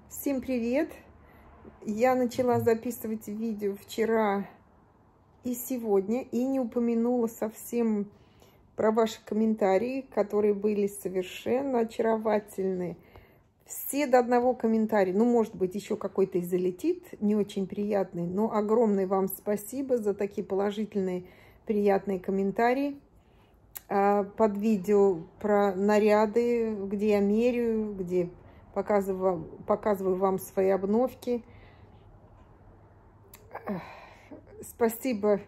Всем привет! Я начала записывать видео вчера и сегодня и не упомянула совсем про ваши комментарии, которые были совершенно очаровательны. Все до одного комментария, ну, может быть, еще какой-то и залетит, не очень приятный, но огромное вам спасибо за такие положительные, приятные комментарии под видео про наряды, где я меряю, где показываю вам свои обновки. Спасибо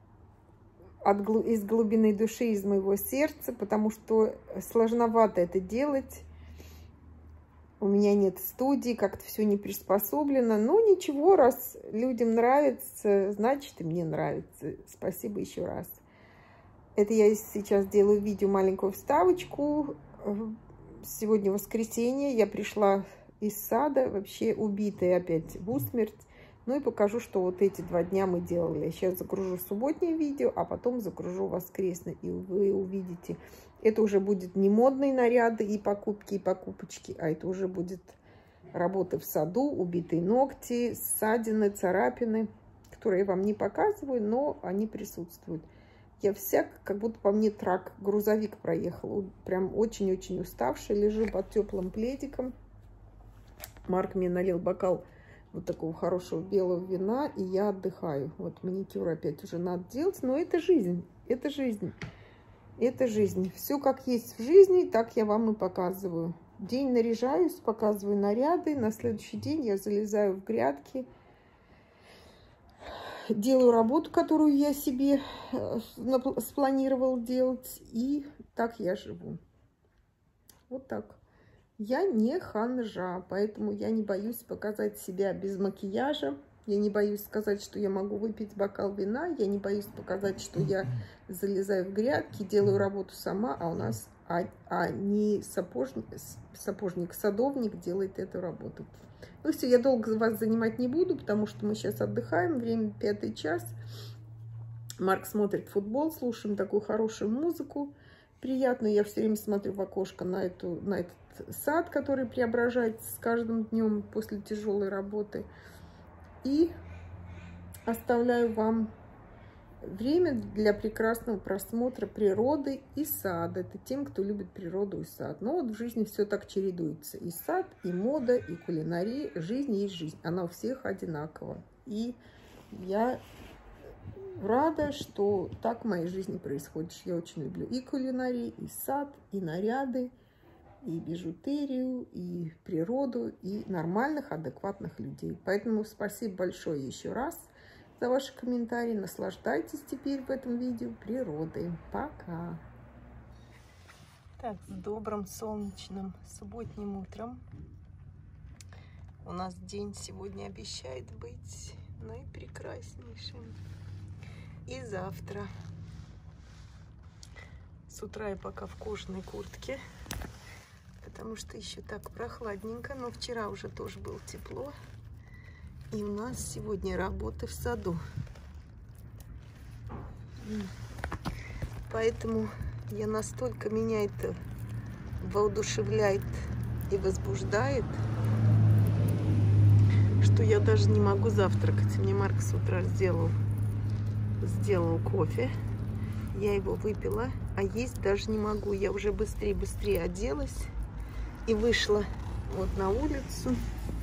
из глубины души, из моего сердца, потому что сложновато это делать. У меня нет студии, как-то все не приспособлено. Но ничего, раз людям нравится, значит и мне нравится. Спасибо еще раз. Это я сейчас делаю видео, маленькую вставочку. Сегодня воскресенье, я пришла из сада, вообще убитая опять в усмерть. Ну и покажу, что вот эти 2 дня мы делали. Я сейчас загружу субботнее видео, а потом загружу воскресное. И вы увидите, это уже будет не модные наряды и покупки, и покупочки, а это уже будет работа в саду, убитые ногти, ссадины, царапины, которые я вам не показываю, но они присутствуют. Я вся, как будто по мне грузовик проехал. Прям очень-очень уставшая. Лежу под теплым пледиком. Марк мне налил бокал вот такого хорошего белого вина, и я отдыхаю. Вот маникюр опять уже надо делать, но это жизнь. Это жизнь. Это жизнь. Все как есть в жизни, так я вам и показываю. День наряжаюсь, показываю наряды. На следующий день я залезаю в грядки. Делаю работу, которую я себе спланировал делать. И так я живу. Вот так. Я не ханжа, поэтому я не боюсь показать себя без макияжа. Я не боюсь сказать, что я могу выпить бокал вина. Я не боюсь показать, что я залезаю в грядки, делаю работу сама, а у нас не сапожник, садовник делает эту работу. Ну все, я долго вас занимать не буду, потому что мы сейчас отдыхаем, время 5 час. Марк смотрит футбол, слушаем такую хорошую музыку приятную. Я все время смотрю в окошко на этот сад, который преображается с каждым днем после тяжелой работы. И оставляю вам время для прекрасного просмотра природы и сада. Это тем, кто любит природу и сад. Но вот в жизни все так чередуется. И сад, и мода, и кулинария. Жизнь есть жизнь. Она у всех одинакова. И я рада, что так в моей жизни происходит. Я очень люблю и кулинарию, и сад, и наряды, и бижутерию, и природу, и нормальных, адекватных людей. Поэтому спасибо большое еще раз за ваши комментарии. Наслаждайтесь теперь в этом видео природой. Пока! Так, с добрым солнечным субботним утром. У нас день сегодня обещает быть наипрекраснейшим. И завтра. С утра я пока в кожаной куртке, потому что еще так прохладненько, но вчера уже тоже было тепло. И у нас сегодня работа в саду. Поэтому настолько меня это воодушевляет и возбуждает, что я даже не могу завтракать. Мне Марк с утра сделал кофе. Я его выпила, а есть даже не могу. Я уже быстрее оделась и вышла вот на улицу,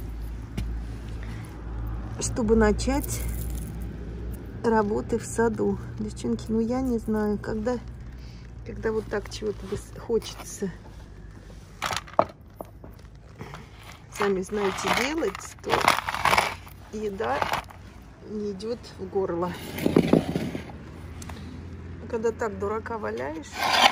чтобы начать работы в саду. Девчонки, ну я не знаю, когда вот так чего-то хочется, сами знаете, делать, то еда не идет в горло. Когда так дурака валяешь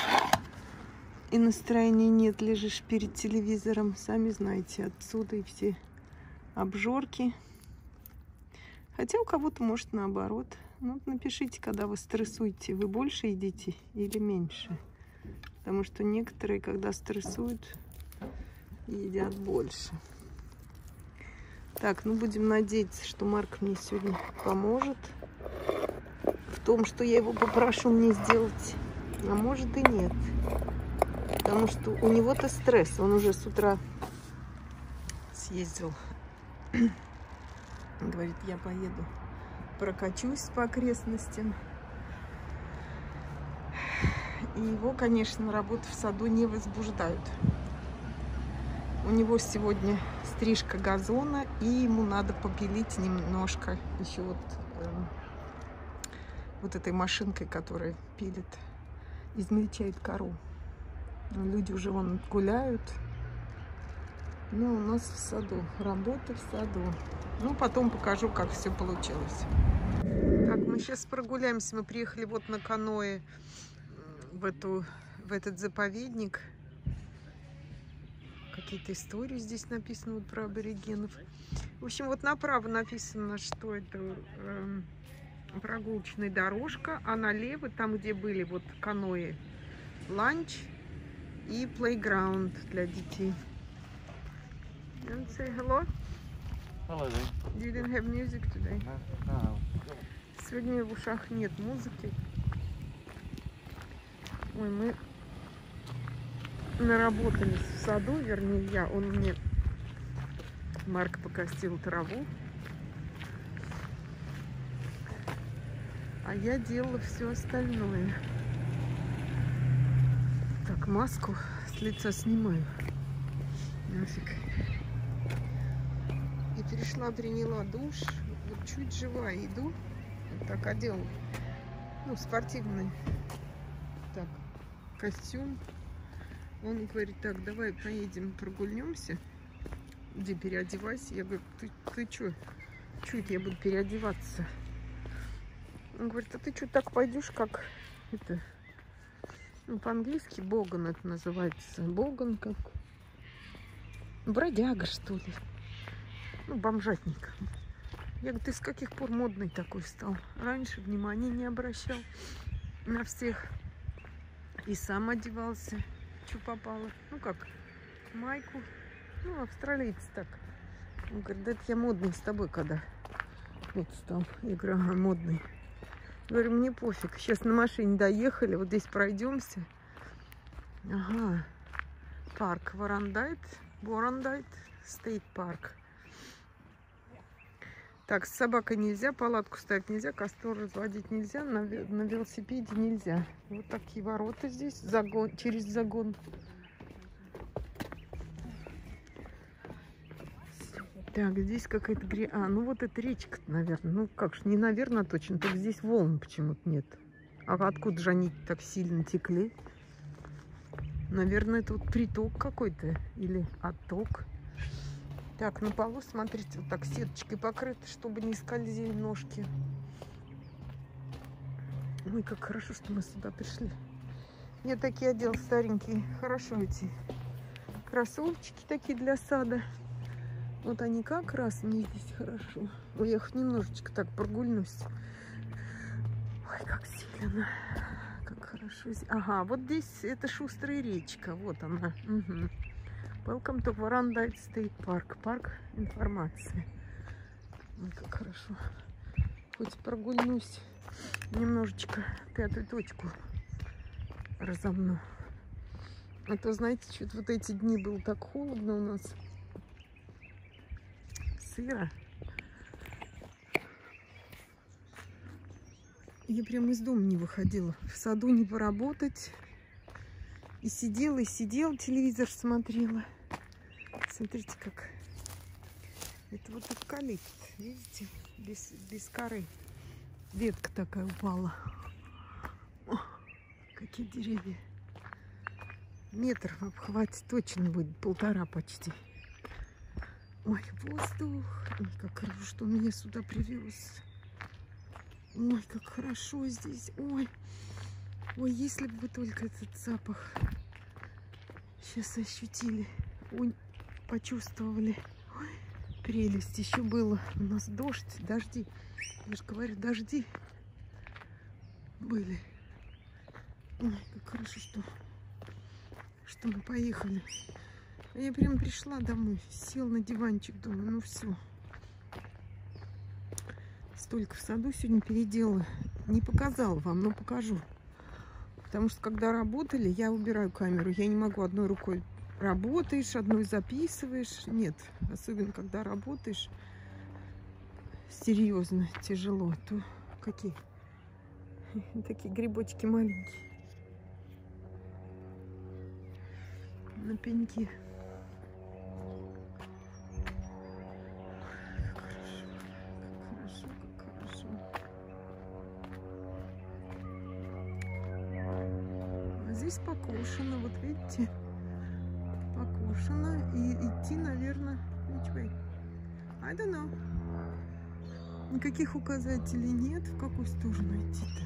и настроения нет, лежишь перед телевизором, сами знаете, отсюда и все обжорки. Хотя у кого-то может наоборот. Ну, напишите, когда вы стрессуете, вы больше едите или меньше. Потому что некоторые, когда стрессуют, едят больше. Так, ну будем надеяться, что Марк мне сегодня поможет в том, что я его попрошу мне сделать. А может и нет. Потому что у него-то стресс. Он уже с утра съездил Говорит, я поеду, прокачусь по окрестностям. И его, конечно, работы в саду не возбуждают. У него сегодня стрижка газона, и ему надо побелить немножко еще вот этой машинкой, которая пилит, измельчает кору. Люди уже вон гуляют. Ну, у нас в саду, работа в саду. Ну, потом покажу, как все получилось. Так, мы сейчас прогуляемся. Мы приехали вот на каноэ в этот заповедник. Какие-то истории здесь написаны вот про аборигенов. В общем, вот направо написано, что это прогулочная дорожка, а налево, там, где были вот каноэ, ланч и плейграунд для детей. And say hello. Hello there. You didn't have music today. No. Сегодня в ушах нет музыки. Ой, мы наработались в саду, вернее я. Он мне, Марк, покосил траву. А я делала все остальное. Так, маску с лица снимаю. Нафиг. И пришла, приняла душ. Вот чуть живая иду. Вот так одела. Ну, спортивный. Так, костюм. Он говорит, так, давай поедем, прогульнемся. Иди переодевайся. Я говорю, ты что? Чё это я буду переодеваться? Он говорит, а ты что так пойдешь, как это? Ну, по-английски боган это называется. Боган как бродяга, что ли. Ну, бомжатник. Я говорю, ты с каких пор модный такой стал? Раньше внимания не обращал на всех. И сам одевался. Что попало? Ну как, майку. Ну, австралиец так. Он говорит, да это я модный с тобой когда вот стал. Я говорю, ага, модный. Говорю, мне пофиг. Сейчас на машине доехали. Вот здесь пройдемся. Ага. Парк Ворандайт. Стейт парк. Так, с собакой нельзя, палатку ставить нельзя, костер разводить нельзя, на велосипеде нельзя. Вот такие ворота здесь, загон, через загон. Так, здесь какая-то ну вот это речка, наверное. Ну как же, не наверное точно, только здесь волн почему-то нет. А откуда же они так сильно текли? Наверное, это вот приток какой-то или отток. Так, на полу, смотрите, вот так сеточкой покрыто, чтобы не скользили ножки. Ой, как хорошо, что мы сюда пришли. Я такие одел старенькие. Хорошо эти кроссовочки такие для сада. Вот они как раз мне здесь хорошо. Ой, я хоть немножечко так прогульнусь. Ой, как зелено. Как хорошо здесь. Ага, вот здесь это шустрая речка. Вот она. Угу. Welcome to Ворандайт State Park. Парк информации. Ой, как хорошо. Хоть прогульнусь немножечко, пятую точку разомну. А то, знаете, что-то вот эти дни было так холодно у нас. Сыро. Я прям из дома не выходила. В саду не поработать. И сидела, телевизор смотрела. Смотрите, как. Это вот эвкалипт. Видите? Без коры. Ветка такая упала. О, какие деревья. Метр обхватить точно будет. 1,5 почти. Ой, воздух. Ой, как хорошо, что он меня сюда привез. Ой, как хорошо здесь. Ой. Ой, если бы вы только этот запах сейчас ощутили. Ой, почувствовали. Ой, прелесть. Еще было. У нас дождь, дожди. Я же говорю, дожди были. Ой, как хорошо, что мы поехали. А я прям пришла домой, села на диванчик, думаю, ну все. Столько в саду сегодня переделала. Не показала вам, но покажу. Потому что когда работали, я убираю камеру. Я не могу одной рукой работаешь, одной записываешь. Нет, особенно когда работаешь серьезно, тяжело, то какие такие грибочки маленькие на пеньке. Здесь покошено, вот видите, покошено, и идти, наверное, which way? I don't know. Никаких указателей нет, в какую сторону идти-то.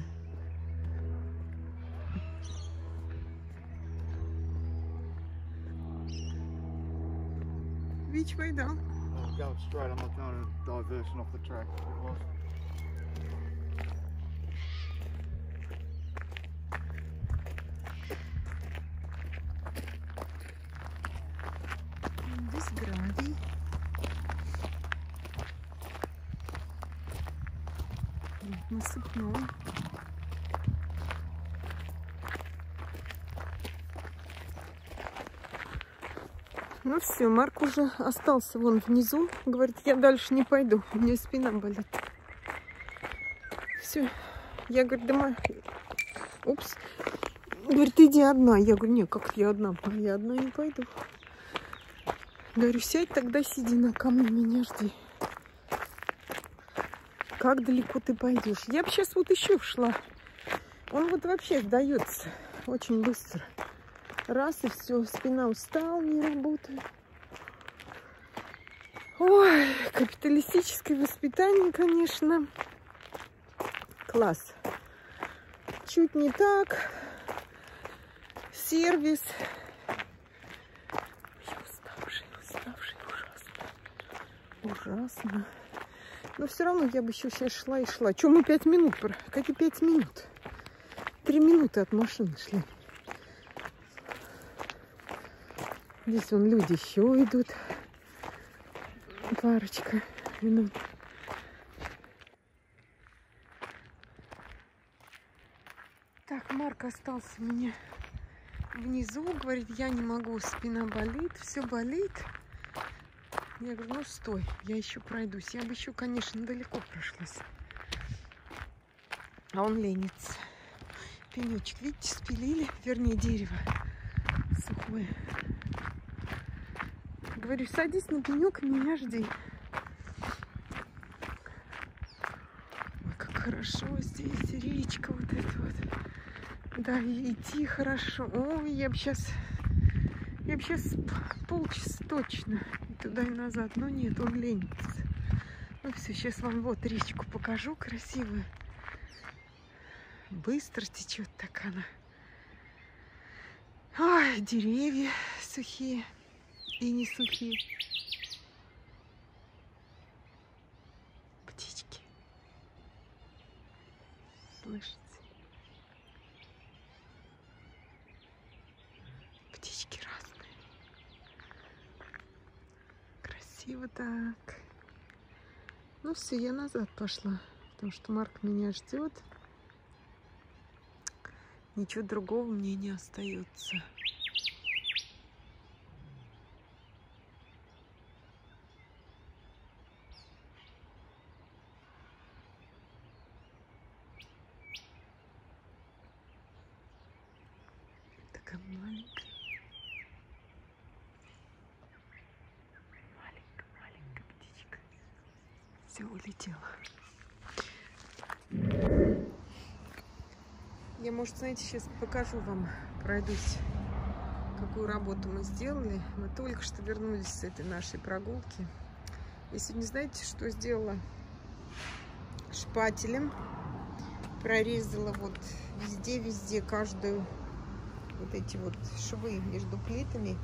Which way down? I'm going straight. I'm not going a diversion off the track. It was. Здесь гравий. Насыпной. Ну все, Марк уже остался вон внизу. Говорит, я дальше не пойду, у меня спина болит. Все. Я говорю, да, упс. Говорит, иди одна. Я говорю, не, как я одна? Я одна не пойду. Говорю, сядь, тогда сиди на камне, меня жди. Как далеко ты пойдешь? Я бы сейчас вот еще шла. Он вот вообще сдается очень быстро. Раз и все, спина устала, не работает. Ой, капиталистическое воспитание, конечно. Класс. Чуть не так. Сервис. Уставший, ужасно. Но все равно я бы еще сейчас шла и шла. Чем мы 5 минут? Какие 5 минут? 3 минуты от машины шли. Здесь вон люди еще идут. Парочка минут. Так, Марк остался у меня внизу. Говорит, я не могу, спина болит, все болит. Я говорю, ну стой, я еще пройдусь. Я бы еще, конечно, далеко прошлась. А он ленится. Пенечек, видите, спилили, вернее, дерево сухое. Говорю, садись на пенек, меня жди. Ой, как хорошо здесь, речка вот эта вот. Да, и идти хорошо. Ой, я бы сейчас полчаса точно и туда и назад. Но нет, он ленится. Ну все, сейчас вам вот речку покажу красивую. Быстро течет так она. Ой, деревья сухие и не сухие. Птички. Слышите? Птички разные. Красиво так. Ну все, я назад пошла, потому что Марк меня ждет. Ничего другого мне не остается. Такая маленькая. Маленькая птичка. Все, улетела. Я, может, знаете, сейчас покажу вам, пройдусь, какую работу мы сделали. Мы только что вернулись с этой нашей прогулки. Я сегодня, знаете, что сделала? Шпателем прорезала вот везде каждую вот эти вот швы между плитами.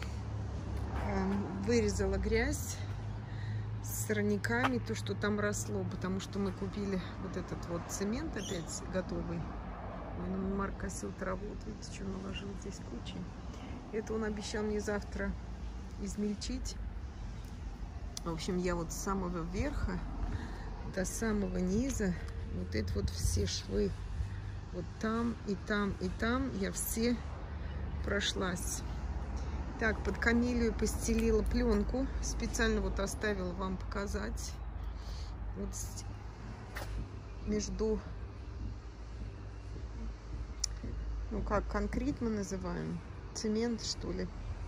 Вырезала грязь с сорняками, то, что там росло, потому что мы купили вот этот вот цемент опять готовый. Марк косил траву, вот видите, что наложил здесь кучей. Это он обещал мне завтра измельчить. В общем, я вот с самого верха до самого низа, вот это вот все швы, вот там и там и там, я все прошлась. Так, под камелию постелила пленку. Специально вот оставила вам показать. Вот между, ну как, конкрет мы называем, цемент, что ли.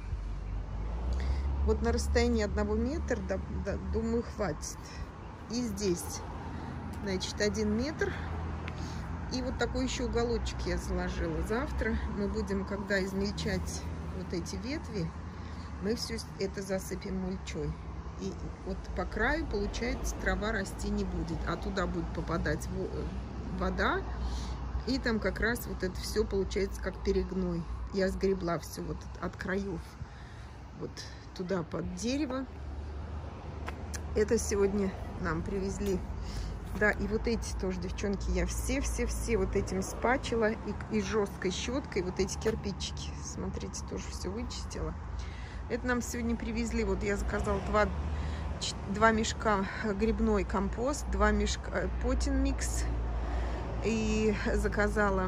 Вот на расстоянии 1 метра, думаю, хватит. И здесь, значит, 1 метр. И вот такой еще уголочек я заложила. Завтра мы будем, когда измельчать вот эти ветви, мы все это засыпем мульчой. И вот по краю, получается, трава расти не будет, а туда будет попадать вода, и там как раз вот это все получается как перегной. Я сгребла все вот от краев вот туда под дерево. Это сегодня нам привезли. Да, и вот эти тоже, девчонки, я все вот этим спачила и жесткой щеткой вот эти кирпичики. Смотрите, тоже все вычистила. Это нам сегодня привезли. Вот я заказала 2 мешка грибной компост, 2 мешка потин микс. И заказала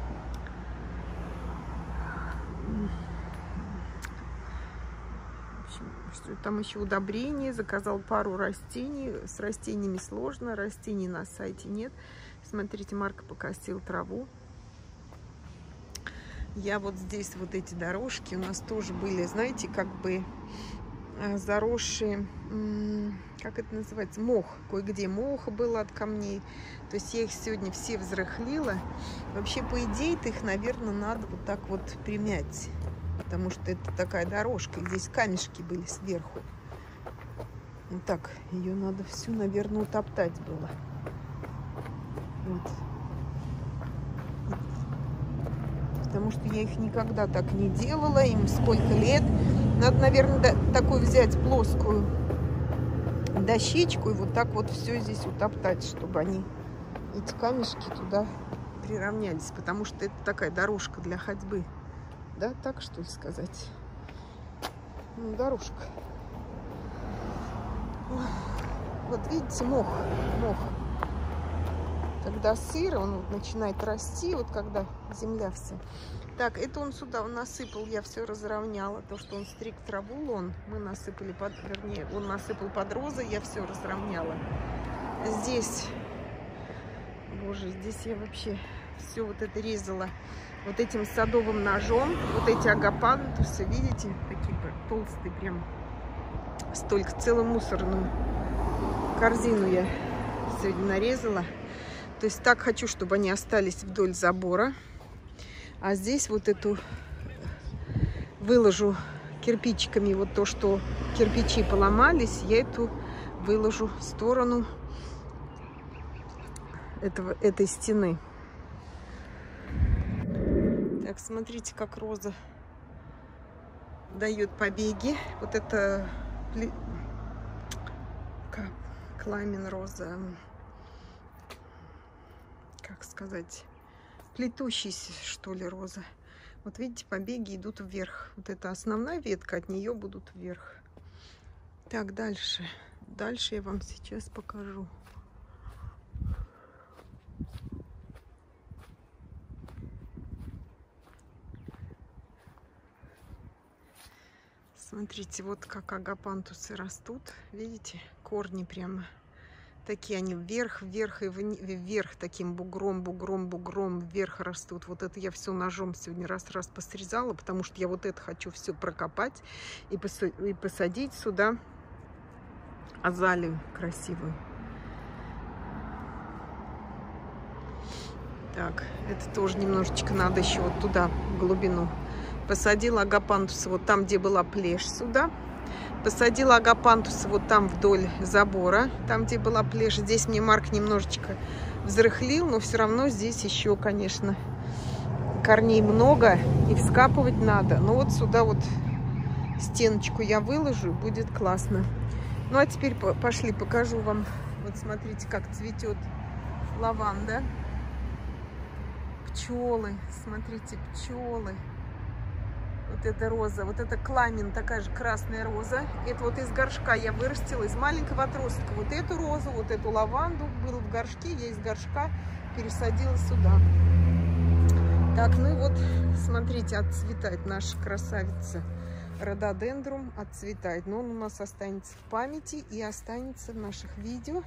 там еще удобрения, заказал пару растений. С растениями сложно, растений на сайте нет. Смотрите, Марк покосил траву. Я вот здесь вот эти дорожки у нас тоже были, знаете, как бы заросшие, как это называется, мох. Кое-где мох был от камней. То есть я их сегодня все взрыхлила. Вообще, по идее, их, наверное, надо вот так вот примять. Потому что это такая дорожка. Здесь камешки были сверху. Вот так. Ее надо всю, наверное, утоптать было. Вот. Потому что я их никогда так не делала. Им сколько лет. Надо, наверное, такую взять плоскую дощечку и вот так вот все здесь утоптать, чтобы они, эти камешки, туда приравнялись. Потому что это такая дорожка для ходьбы. Да, так что ли сказать? Ну, дорожка. Вот видите, мох. Когда сыро, он вот начинает расти, вот когда земля вся. Так, это он сюда насыпал, я все разровняла. То, что он стриг траву, мы насыпали, вернее, он насыпал под розы, я все разровняла. Здесь, боже, здесь я вообще все вот это резала вот этим садовым ножом. Вот эти агапантусы, видите, такие толстые прям. Столько, целую мусорную корзину я сегодня нарезала. То есть так хочу, чтобы они остались вдоль забора. А здесь вот эту выложу кирпичиками. Вот то, что кирпичи поломались, я эту выложу в сторону этой стены. Так, смотрите, как роза дает побеги. Вот это кламен роза. Как сказать, плетущийся, что ли, роза. Вот видите, побеги идут вверх. Вот эта основная ветка, от нее будут вверх. Так, дальше. Дальше я вам сейчас покажу. Смотрите, вот как агапантусы растут. Видите, корни прямо. Такие они вверх и вверх, таким бугром, вверх растут. Вот это я все ножом сегодня раз посрезала, потому что я вот это хочу все прокопать и посадить сюда азалию красивую. Так, это тоже немножечко надо еще вот туда, в глубину. Посадила агапантусы вот там, где была плешь, сюда. Посадила агапантусы вот там вдоль забора, там, где была плешь. Здесь мне Марк немножечко взрыхлил, но все равно здесь еще, конечно, корней много и вскапывать надо. Но вот сюда вот стеночку я выложу, будет классно. Ну, а теперь пошли, покажу вам. Вот смотрите, как цветет лаванда. Пчелы, смотрите, пчелы. Вот это роза, вот это кламен, такая же красная роза. Это вот из горшка я вырастила, из маленького отростка. Вот эту розу, вот эту лаванду было в горшке, я из горшка пересадила сюда. Так, ну и вот, смотрите, отцветает наша красавица рододендрум отцветает. Но он у нас останется в памяти и останется в наших видео.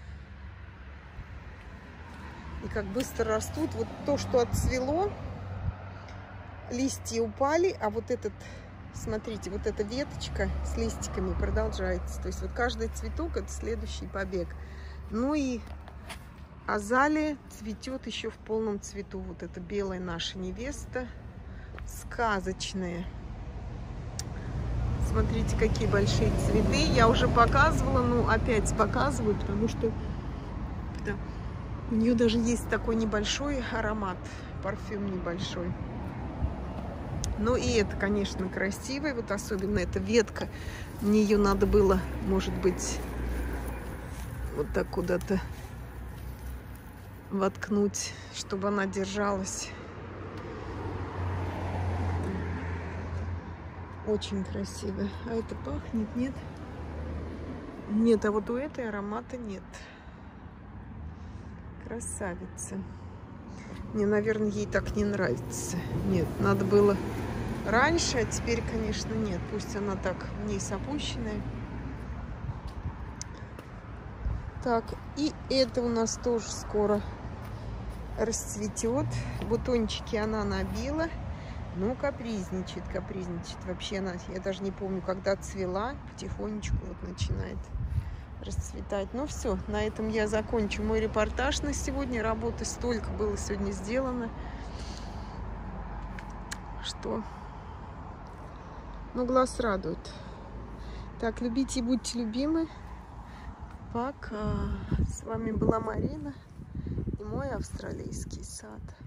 И как быстро растут. Вот то, что отцвело, листья упали, а вот этот, смотрите, вот эта веточка с листиками продолжается. То есть вот каждый цветок — это следующий побег. Ну и азалия цветет еще в полном цвету. Вот эта белая наша невеста, сказочная. Смотрите, какие большие цветы. Я уже показывала, ну опять показываю, потому что да, у нее даже есть такой небольшой аромат, парфюм небольшой. Ну и это, конечно, красиво. Вот особенно эта ветка. Мне ее надо было, может быть, вот так куда-то воткнуть, чтобы она держалась. Очень красиво. А это пахнет, нет? Нет, а вот у этой аромата нет. Красавица. Мне, наверное, ей так не нравится. Нет, надо было раньше, а теперь, конечно, нет. Пусть она так вниз опущенная. Так, и это у нас тоже скоро расцветет. Бутончики она набила. Ну, капризничает, капризничает. Вообще она, я даже не помню, когда цвела. Потихонечку вот начинает расцветать. Ну все, на этом я закончу мой репортаж на сегодня. Работы столько было сегодня сделано, что, ну, глаз радует. Так, любите и будьте любимы. Пока. С вами была Марина и мой австралийский сад.